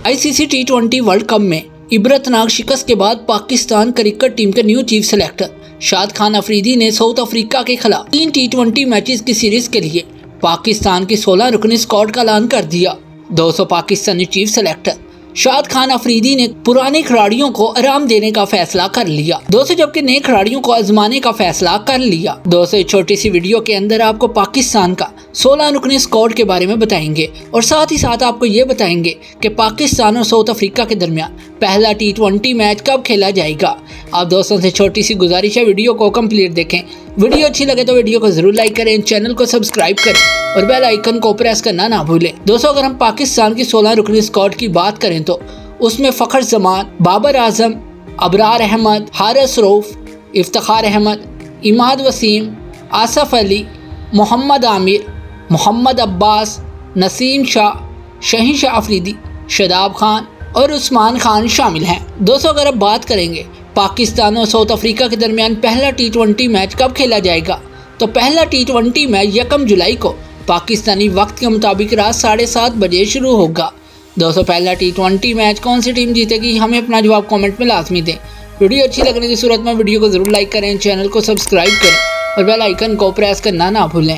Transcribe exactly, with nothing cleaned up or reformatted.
ICC T twenty world cup में इबरतनाक शिकस्त के बाद पाकिस्तान क्रिकेट टीम के new chief selector Shahid Khan Afridi ने साउथ अफ्रीका के खिलाफ तीन टी ट्वेंटी मैचेस की सीरीज के लिए पाकिस्तान की सोलह रुकनी स्क्वाड का ऐलान कर दिया। दोस्तों, पाकिस्तानी चीफ सेलेक्टर शाद खान अफरीदी ने पुराने खिलाड़ियों को आराम देने का फैसला कर लिया दोस्तों, जबकि नए खिलाड़ियों को आजमाने का फैसला कर लिया। दोस्तों, छोटी सी वीडियो के अंदर आपको पाकिस्तान का सोलह रुकनी स्क्वाड के बारे में बताएंगे और साथ ही साथ आपको ये बताएंगे कि पाकिस्तान और साउथ अफ्रीका के दरमियान पहला टी ट्वेंटी मैच कब खेला जाएगा। आप दोस्तों से छोटी सी गुजारिश है, वीडियो को कंप्लीट देखें। वीडियो अच्छी लगे तो वीडियो को जरूर लाइक करें, चैनल को सब्सक्राइब करें और बेल आइकन को प्रेस करना ना भूलें। दोस्तों, अगर हम पाकिस्तान की सोलह रुकनी स्क्वाड की बात करें तो उसमें फ़खर जमान, बाबर आजम, अबरार अहमद, हारिस रऊफ, इफ्तिखार अहमद, इमाद वसीम, आसफ अली, मोहम्मद आमिर, मोहम्मद अब्बास, नसीम शाह, शहीन शाह अफरीदी, शादाब खान और उस्मान खान शामिल हैं। दोस्तों, अगर अब बात करेंगे पाकिस्तान और साउथ अफ्रीका के दरमियान पहला टी ट्वेंटी मैच कब खेला जाएगा, तो पहला टी ट्वेंटी मैच यकम जुलाई को पाकिस्तानी वक्त के मुताबिक रात साढ़े सात बजे शुरू होगा। दोस्तों, पहला टी ट्वेंटी मैच कौन सी टीम जीतेगी, हमें अपना जवाब कमेंट में लाजमी दें। वीडियो अच्छी लगने की सूरत में वीडियो को जरूर लाइक करें, चैनल को सब्सक्राइब करें और बेल आइकन को प्रेस करना ना भूलें।